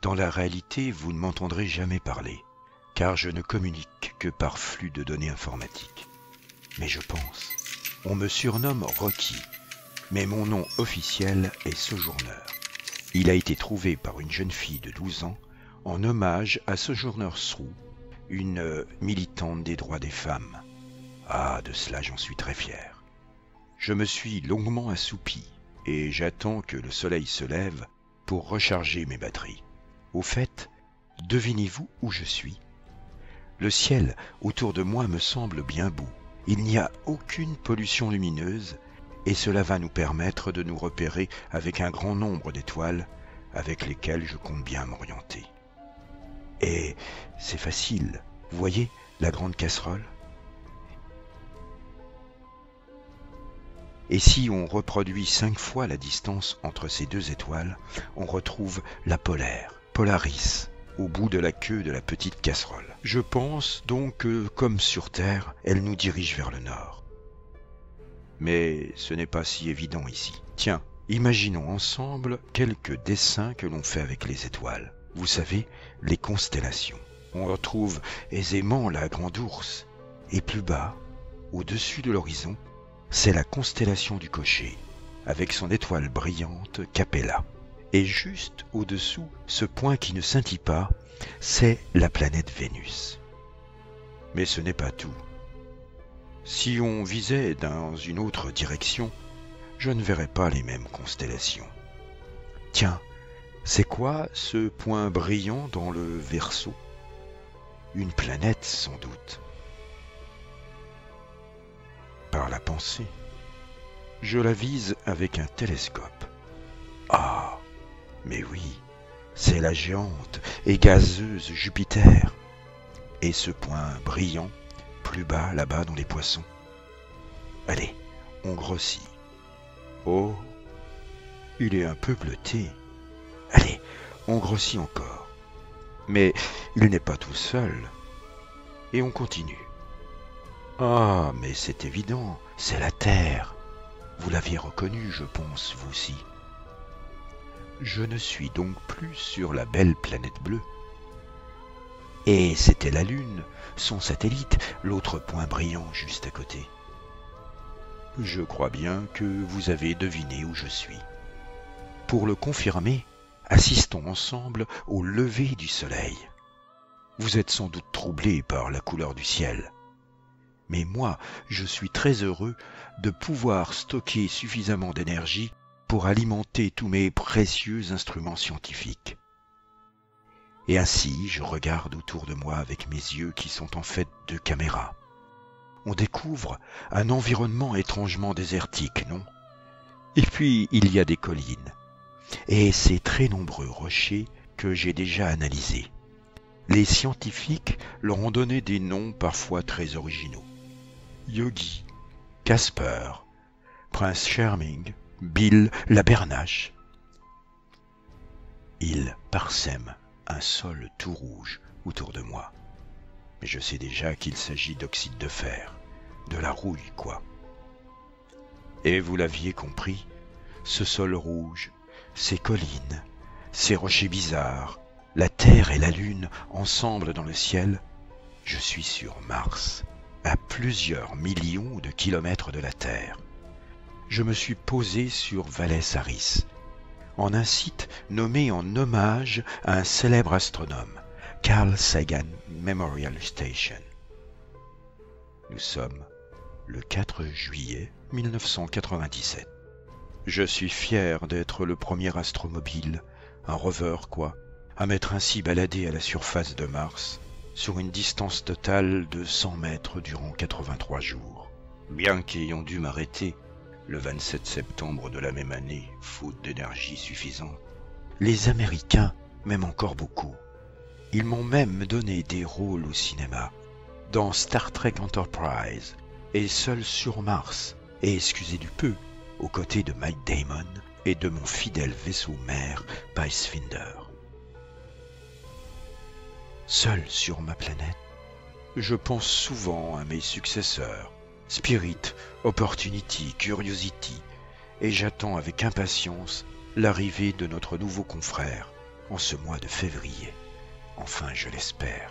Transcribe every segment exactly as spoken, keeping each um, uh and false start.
Dans la réalité, vous ne m'entendrez jamais parler, car je ne communique que par flux de données informatiques. Mais je pense. On me surnomme Rocky, mais mon nom officiel est Sojourneur. Il a été trouvé par une jeune fille de douze ans en hommage à Sojourner Truth, une euh, militante des droits des femmes. Ah, de cela j'en suis très fier. Je me suis longuement assoupi et j'attends que le soleil se lève pour recharger mes batteries. Au fait, devinez-vous où je suis? Le ciel autour de moi me semble bien beau. Il n'y a aucune pollution lumineuse et cela va nous permettre de nous repérer avec un grand nombre d'étoiles avec lesquelles je compte bien m'orienter. Et c'est facile, vous voyez la grande casserole? Et si on reproduit cinq fois la distance entre ces deux étoiles, on retrouve la polaire, Polaris, au bout de la queue de la petite casserole. Je pense donc que, comme sur Terre, elle nous dirige vers le nord. Mais ce n'est pas si évident ici. Tiens, imaginons ensemble quelques dessins que l'on fait avec les étoiles. Vous savez, les constellations. On retrouve aisément la Grande Ourse. Et plus bas, au-dessus de l'horizon, c'est la constellation du Cocher, avec son étoile brillante Capella. Et juste au-dessous, ce point qui ne scintille pas, c'est la planète Vénus. Mais ce n'est pas tout. Si on visait dans une autre direction, je ne verrais pas les mêmes constellations. Tiens, c'est quoi ce point brillant dans le Verseau? Une planète sans doute. Par la pensée, je la vise avec un télescope. Ah, mais oui, c'est la géante et gazeuse Jupiter. Et ce point brillant, plus bas là-bas dans les poissons. Allez, on grossit. Oh, il est un peu bleuté. Allez, on grossit encore. Mais il n'est pas tout seul. Et on continue. Ah, mais c'est évident, c'est la Terre. Vous l'aviez reconnu, je pense, vous aussi. Je ne suis donc plus sur la belle planète bleue. Et c'était la Lune, son satellite, l'autre point brillant juste à côté. Je crois bien que vous avez deviné où je suis. Pour le confirmer, assistons ensemble au lever du soleil. Vous êtes sans doute troublé par la couleur du ciel. Mais moi, je suis très heureux de pouvoir stocker suffisamment d'énergie pour alimenter tous mes précieux instruments scientifiques. Et ainsi, je regarde autour de moi avec mes yeux qui sont en fait deux caméras. On découvre un environnement étrangement désertique, non? Et puis, il y a des collines, et ces très nombreux rochers que j'ai déjà analysés. Les scientifiques leur ont donné des noms parfois très originaux. Yogi, Casper, Prince Charming, Bill la Bernache. Ils parsèment un sol tout rouge autour de moi. Mais je sais déjà qu'il s'agit d'oxyde de fer, de la rouille, quoi. Et vous l'aviez compris, ce sol rouge, ces collines, ces rochers bizarres, la Terre et la Lune ensemble dans le ciel, je suis sur Mars, à plusieurs millions de kilomètres de la Terre. Je me suis posé sur Valles Harris, en un site nommé en hommage à un célèbre astronome, Carl Sagan Memorial Station. Nous sommes le quatre juillet mille neuf cent quatre-vingt-dix-sept. Je suis fier d'être le premier astromobile, un rover quoi, à m'être ainsi baladé à la surface de Mars, sur une distance totale de cent mètres durant quatre-vingt-trois jours. Bien qu'ayant dû m'arrêter le vingt-sept septembre de la même année, faute d'énergie suffisante, les Américains m'aiment encore beaucoup. Ils m'ont même donné des rôles au cinéma, dans Star Trek Enterprise, et Seul sur Mars, et excusez du peu, aux côtés de Mike Damon et de mon fidèle vaisseau mère, Pathfinder. Seul sur ma planète, je pense souvent à mes successeurs, Spirit, Opportunity, Curiosity, et j'attends avec impatience l'arrivée de notre nouveau confrère, en ce mois de février. Enfin, je l'espère.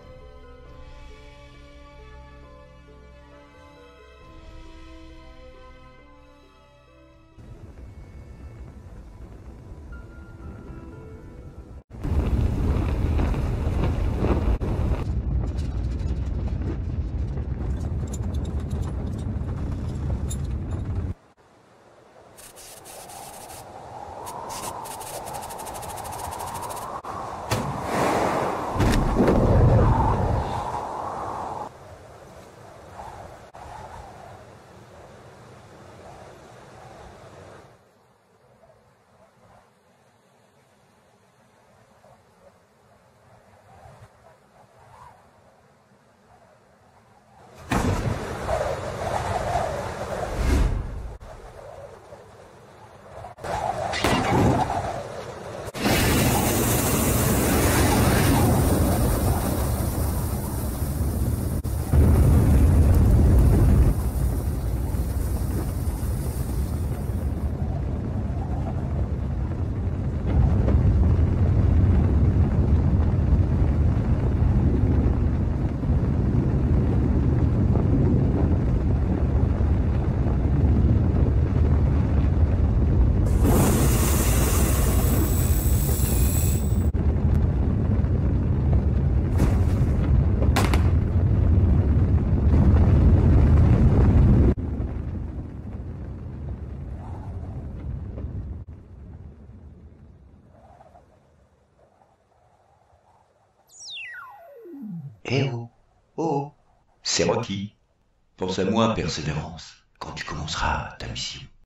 Eh oh, oh, c'est Rocky. Pense à moi, persévérance, quand tu commenceras ta mission.